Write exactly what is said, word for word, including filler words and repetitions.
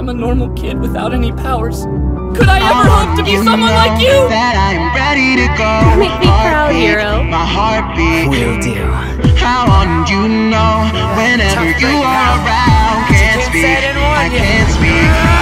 I'm a normal kid without any powers. Could I ever hope to be someone like you? That I'm ready to go. Make me proud, hero. My heartbeat Will do. How on you know whenever you are around? Can't speak, I can't speak.